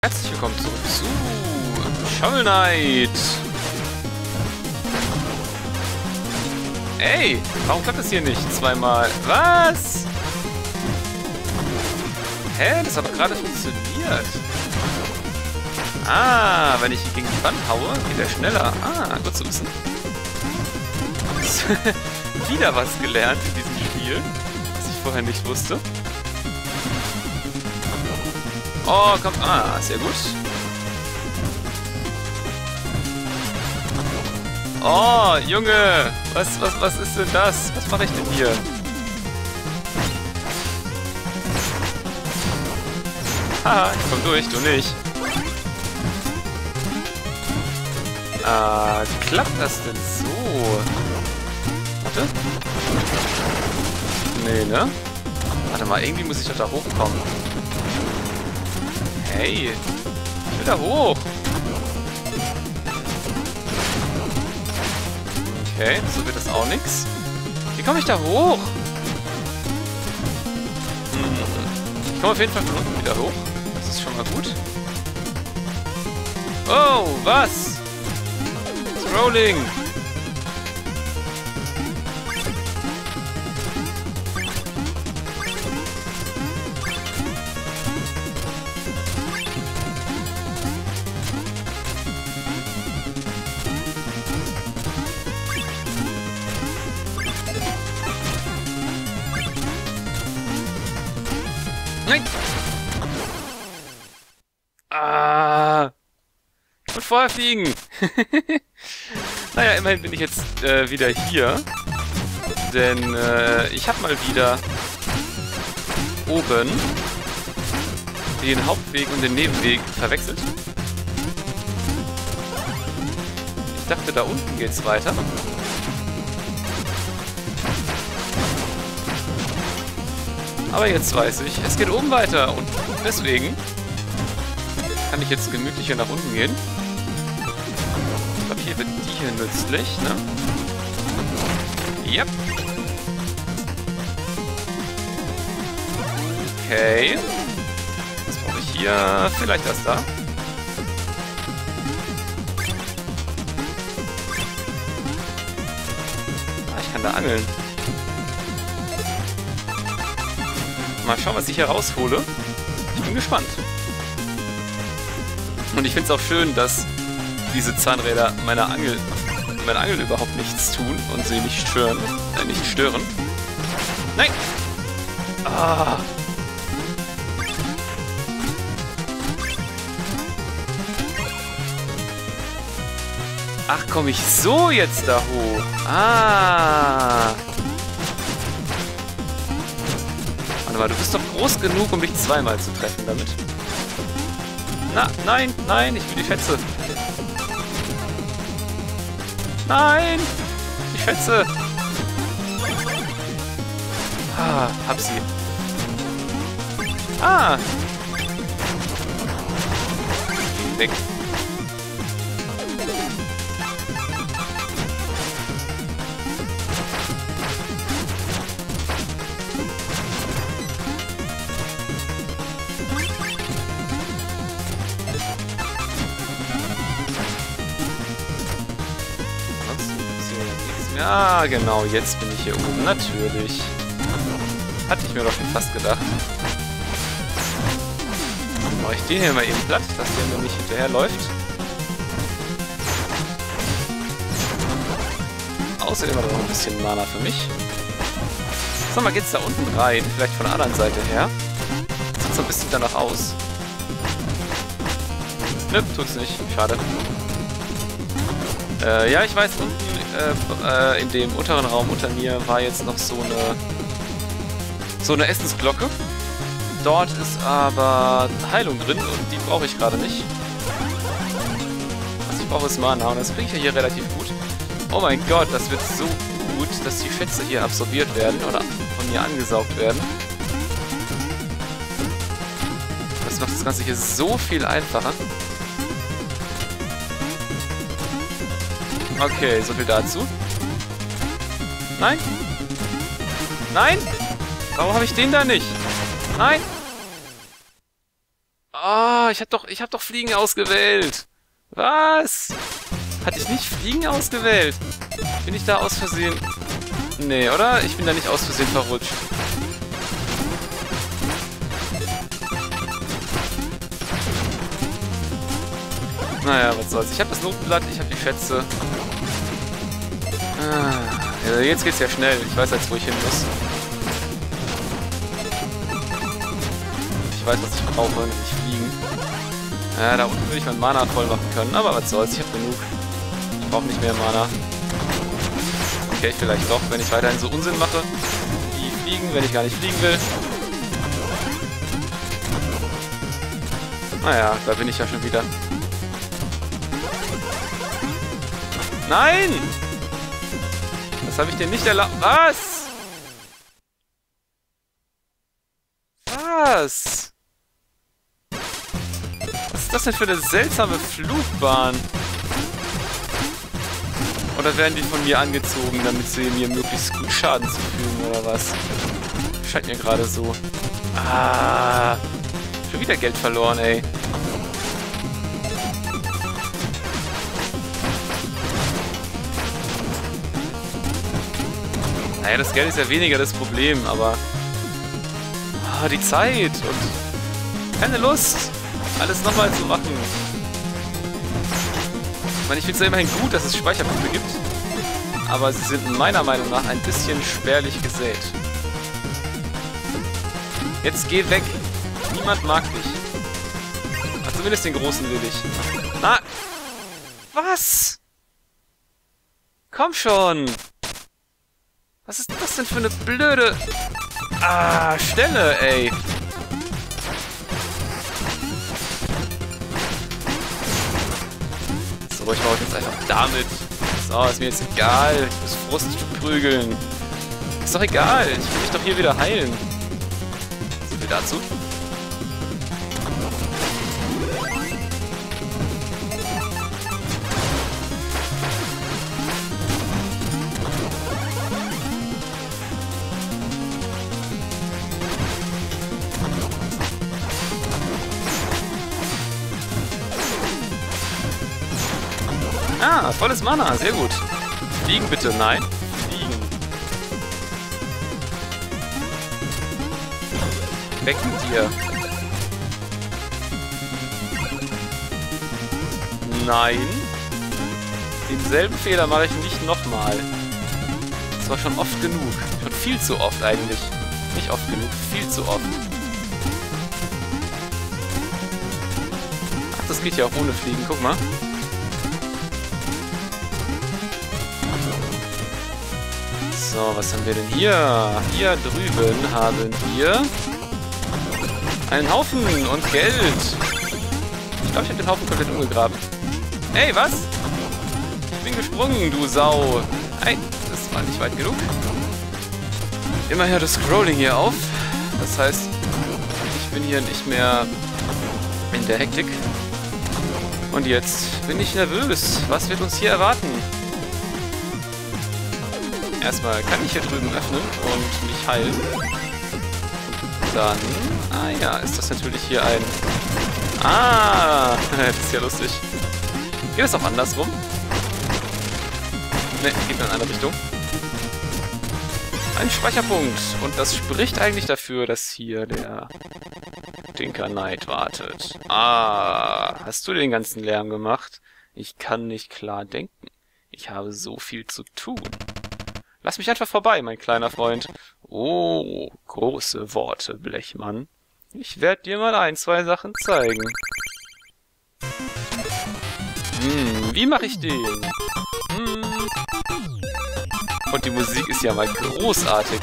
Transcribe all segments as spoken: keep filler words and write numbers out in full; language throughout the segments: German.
Herzlich willkommen zurück zu Shovel Knight. Ey, warum klappt das hier nicht zweimal? Was? Hä? Das hat doch gerade funktioniert. Ah, wenn ich gegen die Wand haue, geht er schneller. Ah, gut zu wissen. Wieder was gelernt in diesem Spiel, was ich vorher nicht wusste. Oh, komm. Ah, sehr gut. Oh, Junge. Was, was, was ist denn das? Was mache ich denn hier? Haha, ich komm durch, du nicht. Ah, klappt das denn so? Warte. Nee, ne? Warte mal, irgendwie muss ich doch da hochkommen. Hey, ich will da hoch. Okay, so wird das auch nix. Wie komme ich da hoch? Hm. Ich komme auf jeden Fall von unten wieder hoch. Das ist schon mal gut. Oh, was? Scrolling. Nein! Ah! Ich wollte vorher fliegen! Naja, immerhin bin ich jetzt äh, wieder hier. Denn äh, ich habe mal wieder oben den Hauptweg und den Nebenweg verwechselt. Ich dachte, da unten geht's weiter. Aber jetzt weiß ich, es geht oben weiter und deswegen kann ich jetzt gemütlicher nach unten gehen. Ich glaube, hier wird die hier nützlich, ne? Yep. Okay. Was brauche ich hier? Vielleicht das da. Ah, ich kann da angeln. Mal schauen, was ich hier raushole. Ich bin gespannt. Und ich finde es auch schön, dass diese Zahnräder meiner Angel, meiner Angel überhaupt nichts tun und sie nicht stören. Äh, nicht stören. Nein! Ah! Ach, komme ich so jetzt da hoch? Ah! Warte mal, du bist doch groß genug, um mich zweimal zu treffen damit. Na, nein, nein, ich will die Schätze. Nein! Die Schätze! Ah, hab sie. Ah! Weg. Ja, genau, jetzt bin ich hier oben. Natürlich. Hatte ich mir doch schon fast gedacht. Dann mache ich den hier mal eben platt, dass der mir nicht hinterherläuft. Außerdem hat er noch ein bisschen Mana für mich. Sag mal, geht's da unten rein? Vielleicht von der anderen Seite her? Sieht so ein bisschen danach aus. Nö, tut's nicht. Schade. Äh, ja, ich weiß, unten äh, in dem unteren Raum unter mir war jetzt noch so eine so eine Essensglocke. Dort ist aber Heilung drin und die brauche ich gerade nicht. Was ich brauche ist Mana und das kriege ich ja hier relativ gut. Oh mein Gott, das wird so gut, dass die Schätze hier absorbiert werden oder von mir angesaugt werden. Das macht das Ganze hier so viel einfacher. Okay, so viel dazu. Nein? Nein? Warum habe ich den da nicht? Nein? Ah, Oh, ich hab doch, ich hab doch Fliegen ausgewählt. Was? Hatte ich nicht Fliegen ausgewählt? Bin ich da aus Versehen... Nee, oder? Ich bin da nicht aus Versehen verrutscht. Naja, was soll's. Ich habe das Notenblatt, ich habe die Schätze. Ah, ja, jetzt geht's ja schnell. Ich weiß jetzt, wo ich hin muss. Ich weiß, was ich brauche, nämlich fliegen. Ja, da unten würde ich mein Mana voll machen können, aber was soll's, ich habe genug. Ich brauche nicht mehr Mana. Okay, vielleicht doch, wenn ich weiterhin so Unsinn mache. Wie fliegen, wenn ich gar nicht fliegen will. Naja, da bin ich ja schon wieder. Nein! Das habe ich dir nicht erlaubt. Was? Was? Was ist das denn für eine seltsame Flugbahn? Oder werden die von mir angezogen, damit sie mir möglichst gut Schaden zufügen, oder was? Scheint mir gerade so. Ah, schon wieder Geld verloren, ey. Naja, das Geld ist ja weniger das Problem, aber... Ah, die Zeit und... keine Lust, alles nochmal zu machen. Ich meine, ich finde es ja immerhin gut, dass es Speicherpunkte gibt. Aber sie sind meiner Meinung nach ein bisschen spärlich gesät. Jetzt geh weg. Niemand mag dich. Ach, zumindest den Großen will ich. Na! Was? Komm schon! Was ist das denn für eine blöde... Ah, Stelle, ey! So, ich mache jetzt einfach damit. So, ist mir jetzt egal. Ich muss Frust prügeln. Ist doch egal. Ich will mich doch hier wieder heilen. So viel dazu. Ah, volles Mana, sehr gut. Fliegen bitte, nein. Fliegen. Weg mit dir. Nein. Denselben Fehler mache ich nicht nochmal. Das war schon oft genug. Schon viel zu oft eigentlich. Nicht oft genug, viel zu oft. Ach, das geht ja auch ohne Fliegen, guck mal. So, was haben wir denn hier? Hier drüben haben wir einen Haufen und Geld. Ich glaube, ich habe den Haufen komplett umgegraben. Hey, was? Ich bin gesprungen, du Sau. Nein, das war nicht weit genug. Immer hört das Scrolling hier auf. Das heißt, ich bin hier nicht mehr in der Hektik. Und jetzt bin ich nervös. Was wird uns hier erwarten? Erstmal kann ich hier drüben öffnen und mich heilen. Dann... Ah ja, ist das natürlich hier ein... Ah, das ist ja lustig. Geht das auch andersrum? Ne, geht in eine andere Richtung. Ein Speicherpunkt. Und das spricht eigentlich dafür, dass hier der Tinker Knight wartet. Ah, hast du den ganzen Lärm gemacht? Ich kann nicht klar denken. Ich habe so viel zu tun. Lass mich einfach vorbei, mein kleiner Freund. Oh, große Worte, Blechmann. Ich werde dir mal ein, zwei Sachen zeigen. Hm, wie mache ich den? Hm. Und die Musik ist ja mal großartig.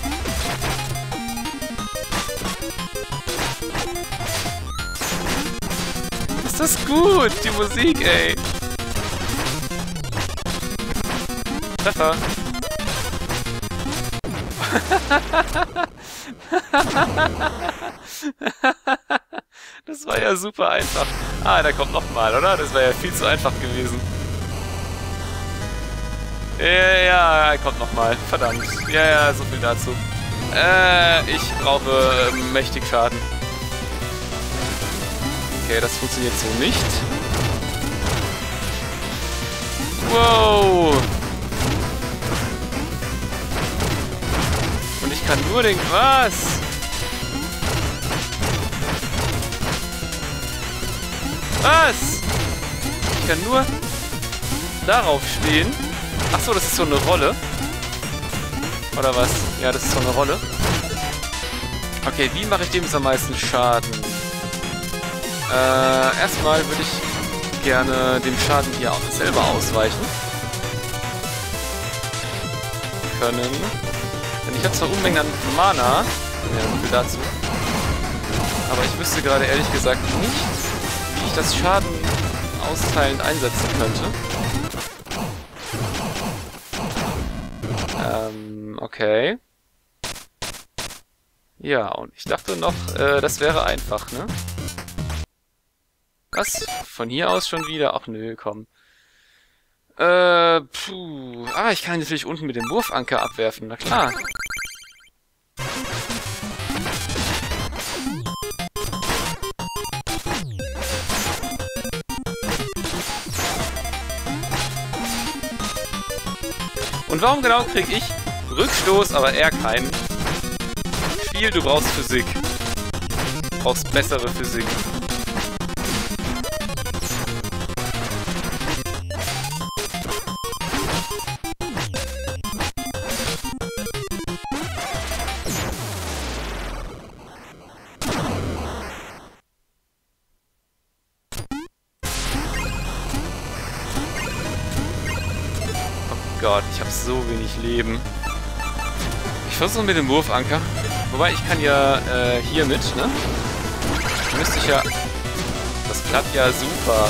Ist das gut, die Musik, ey. Treffer. Das war ja super einfach. Ah, der kommt nochmal, oder? Das wäre ja viel zu einfach gewesen. Ja, ja, er kommt nochmal. Verdammt. Ja, ja, so viel dazu. Äh, ich brauche äh, mächtig Schaden. Okay, das funktioniert so nicht. Wow! Und ich kann nur den... Was? Was? Ich kann nur darauf stehen. Achso, das ist so eine Rolle. Oder was? Ja, das ist so eine Rolle. Okay, wie mache ich dem jetzt am meisten Schaden? Äh, erstmal würde ich gerne dem Schaden hier auch selber ausweichen können. Denn ich habe zwar Unmengen an Mana, ja, so viel dazu. Aber ich wüsste gerade ehrlich gesagt nicht, wie ich das Schaden austeilend einsetzen könnte. Ähm, okay. Ja, und ich dachte noch, äh, das wäre einfach, ne? Was? Von hier aus schon wieder? Ach nö, komm. Äh, puh. Ah, ich kann natürlich unten mit dem Wurfanker abwerfen, na klar. Und warum genau krieg ich Rückstoß, aber er keinen? Spiel, du brauchst Physik. Du brauchst bessere Physik. Gott, ich habe so wenig Leben. Ich versuche mit dem Wurfanker. Wobei, ich kann ja äh, hier mit, ne? Müsste ich ja... Das klappt ja super.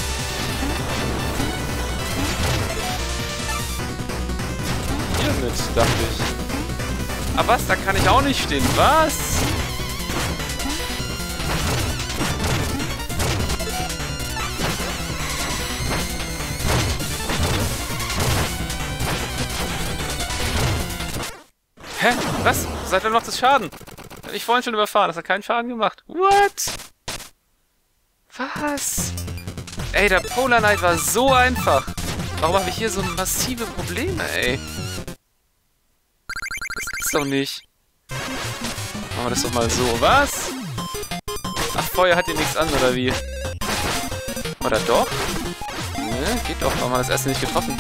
Hier mit, dachte ich. Aber was? Da kann ich auch nicht stehen. Was? Hä? Was? Seit wann macht das Schaden? Hab ich vorhin schon überfahren. Das hat keinen Schaden gemacht. What? Was? Ey, der Polar Knight war so einfach. Warum habe ich hier so massive Probleme, ey? Das gibt's doch nicht. Machen wir das doch mal so. Was? Ach, Feuer hat hier nichts an, oder wie? Oder doch? Ne, geht doch. Warum haben wir das erste nicht getroffen?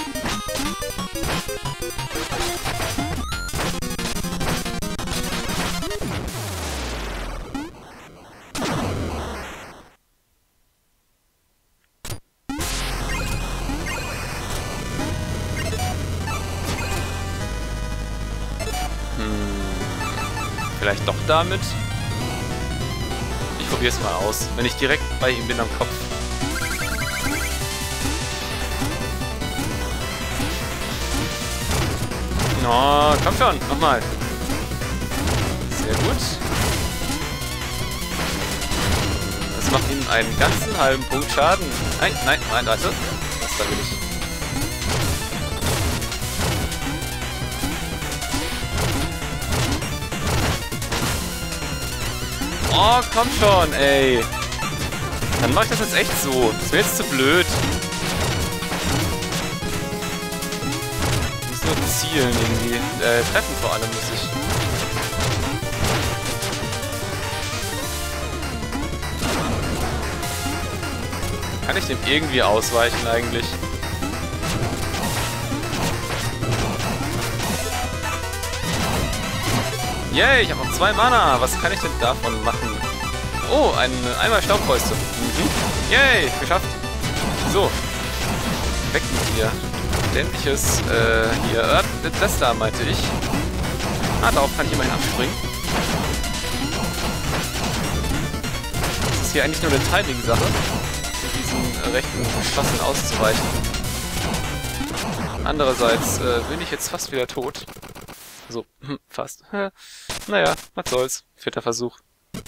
Vielleicht doch damit? Ich probiere es mal aus. Wenn ich direkt bei ihm bin am Kopf. Oh, komm schon, nochmal. Sehr gut. Das macht ihm einen ganzen halben Punkt Schaden. Nein, nein, nein, warte. Das da will ich. Oh, komm schon, ey. Dann mach ich das jetzt echt so. Das wäre jetzt zu blöd. Ich muss nur zielen irgendwie. Äh, treffen vor allem muss ich. Kann ich dem irgendwie ausweichen eigentlich? Yay, ich habe noch zwei Mana. Was kann ich denn davon machen? Oh, ein einmal Staubfäuste. Mhm. Yay, geschafft. So. Weg mit dir. Dämliches, äh, hier. Äh, das da meinte ich. Ah, darauf kann ich immerhin abspringen. Das ist hier eigentlich nur eine Timing-Sache, mit diesen äh, rechten Geschossen auszuweichen. Andererseits äh, bin ich jetzt fast wieder tot. So, hm, fast. Naja, was soll's. Vierter Versuch.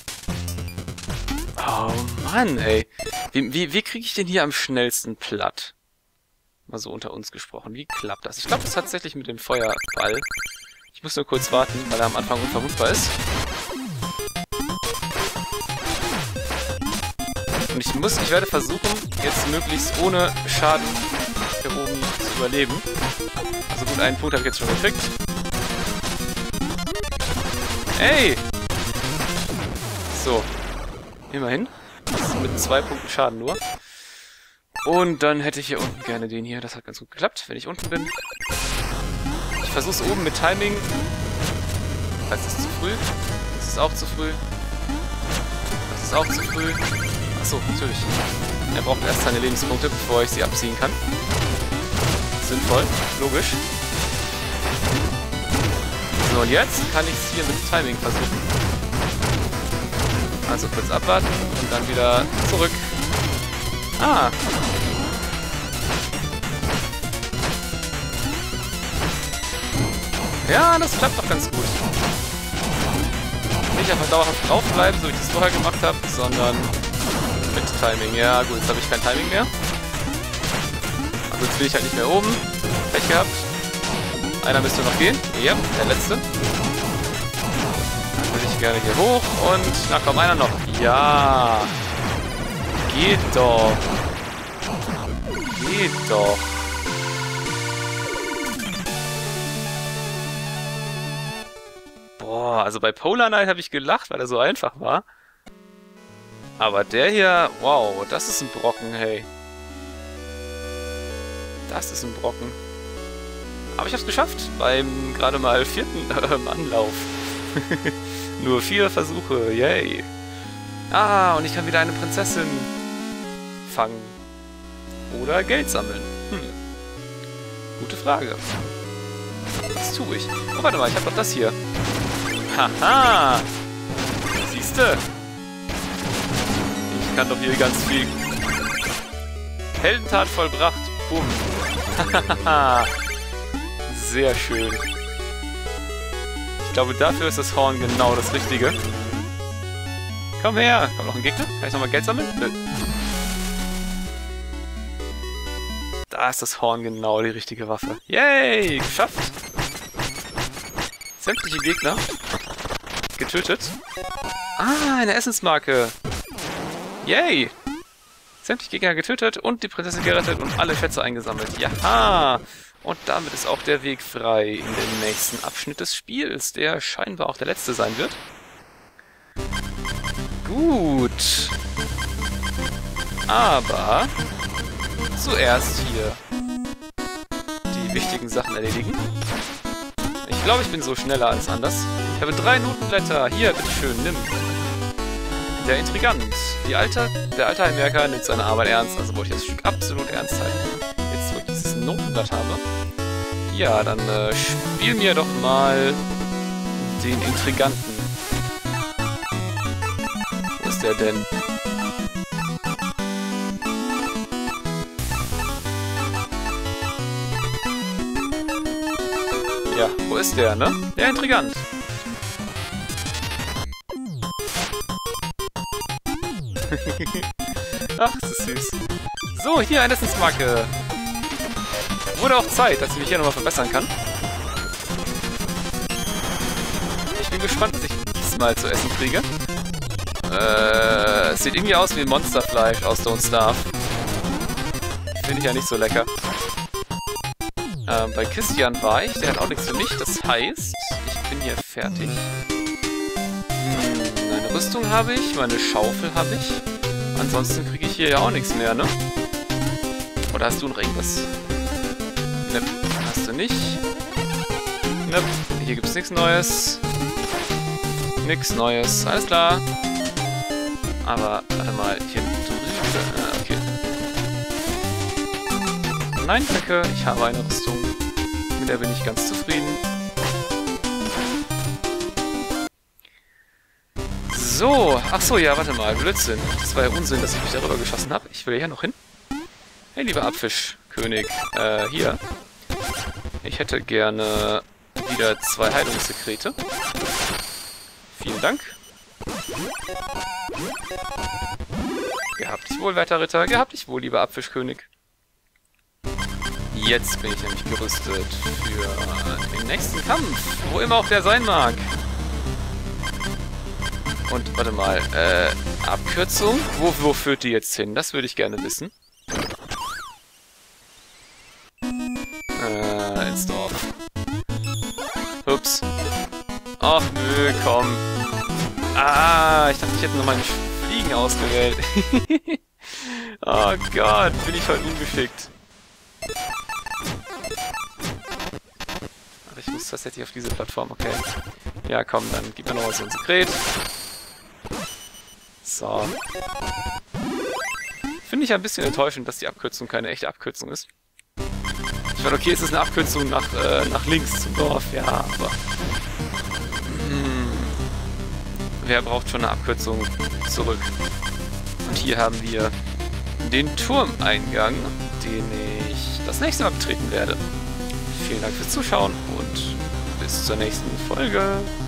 Oh Mann, ey. Wie, wie, wie kriege ich den hier am schnellsten platt? Mal so unter uns gesprochen. Wie klappt das? Ich glaube, das ist tatsächlich mit dem Feuerball. Ich muss nur kurz warten, weil er am Anfang unverwundbar ist. Und ich muss, ich werde versuchen, jetzt möglichst ohne Schaden hier oben zu überleben. Also gut, einen Punkt habe ich jetzt schon gekriegt. Ey! So. Immerhin. Das ist mit zwei Punkten Schaden nur. Und dann hätte ich hier unten gerne den hier. Das hat ganz gut geklappt, wenn ich unten bin. Ich versuche es oben mit Timing. Das ist zu früh. Das ist auch zu früh. Das ist auch zu früh. Achso, natürlich. Er braucht erst seine Lebenspunkte, bevor ich sie abziehen kann. Sinnvoll. Logisch. So, und jetzt kann ich es hier mit Timing versuchen. Also kurz abwarten und dann wieder zurück. Ah! Ja, das klappt doch ganz gut. Nicht einfach dauerhaft draufbleiben, so wie ich das vorher gemacht habe, sondern mit Timing. Ja gut, jetzt habe ich kein Timing mehr. Also jetzt bin ich halt nicht mehr oben. Pech gehabt. Einer müsste noch gehen. Ja, der letzte. Dann würde ich gerne hier hoch und... Na komm, einer noch. Ja. Geht doch. Geht doch. Boah, also bei Polar Knight habe ich gelacht, weil er so einfach war. Aber der hier, wow, das ist ein Brocken, hey. Das ist ein Brocken. Aber ich habe es geschafft, beim gerade mal vierten äh, Anlauf. Nur vier Versuche, yay. Ah, und ich kann wieder eine Prinzessin fangen. Oder Geld sammeln. Hm. Gute Frage. Was tue ich? Oh, warte mal, ich habe doch das hier. Haha! Siehste? Ich kann doch hier ganz viel... Heldentat vollbracht. Bumm. Hahaha. Sehr schön. Ich glaube, dafür ist das Horn genau das Richtige. Komm her! Kommt noch ein Gegner? Kann ich nochmal Geld sammeln? Nö. Da ist das Horn genau die richtige Waffe. Yay! Geschafft! Sämtliche Gegner getötet. Ah, eine Essensmarke. Yay! Sämtliche Gegner getötet und die Prinzessin gerettet und alle Schätze eingesammelt. Jaha! Und damit ist auch der Weg frei in den nächsten Abschnitt des Spiels, der scheinbar auch der letzte sein wird. Gut. Aber zuerst hier die wichtigen Sachen erledigen. Ich glaube, ich bin so schneller als anders. Ich habe drei Notenblätter. Hier, bitteschön, nimm. Der Intrigant. Die alte, der alte Heimwerker nimmt seine Arbeit ernst, also wollte ich das Stück absolut ernst halten. Jetzt, wo ich dieses Notenblatt habe. Ja, dann äh, spiel mir doch mal den Intriganten. Wo ist der denn? Ja, wo ist der, ne? Der Intrigant. Ach, das ist süß. So, hier eine Essensmarke. Wurde auch Zeit, dass ich mich hier nochmal verbessern kann. Ich bin gespannt, was ich diesmal zu essen kriege. Äh, es sieht irgendwie aus wie Monsterfleisch aus Don't Starve. Finde ich ja nicht so lecker. Ähm, bei Christian war ich, der hat auch nichts für mich. Das heißt, ich bin hier fertig. Hm, meine Rüstung habe ich, meine Schaufel habe ich. Ansonsten kriege ich hier ja auch nichts mehr, ne? Oder hast du noch irgendwas? Ne, hast du nicht. Ne, hier gibt's nichts Neues. Nix Neues, alles klar. Aber, warte mal, hier drüben. Ah, okay. Nein, danke, ich habe eine Rüstung. Mit der bin ich ganz zufrieden. So, ach so, ja, warte mal, Blödsinn. Das war ja Unsinn, dass ich mich darüber geschossen habe. Ich will ja hier noch hin. Hey, lieber Abfischkönig, äh, hier. Ich hätte gerne wieder zwei Heilungssekrete. Vielen Dank. Gehabt dich wohl, werter Ritter. Gehabt dich wohl, lieber Abfischkönig. Jetzt bin ich nämlich gerüstet für den nächsten Kampf, wo immer auch der sein mag. Und warte mal, äh, Abkürzung? Wo, wo führt die jetzt hin? Das würde ich gerne wissen. Äh, ins Dorf. Ups. Ach nö, komm. Ah, ich dachte, ich hätte noch meine Fliegen ausgewählt. Oh Gott, bin ich heute ungeschickt. Aber ich muss tatsächlich auf diese Plattform, okay. Ja, komm, dann gib mir noch mal so ein Sekret. So. Finde ich ein bisschen enttäuschend, dass die Abkürzung keine echte Abkürzung ist. Ich meine, okay, es ist eine Abkürzung nach, äh, nach links zum Dorf, ja, aber... Hm, wer braucht schon eine Abkürzung zurück? Und hier haben wir den Turmeingang, den ich das nächste Mal betreten werde. Vielen Dank fürs Zuschauen und bis zur nächsten Folge.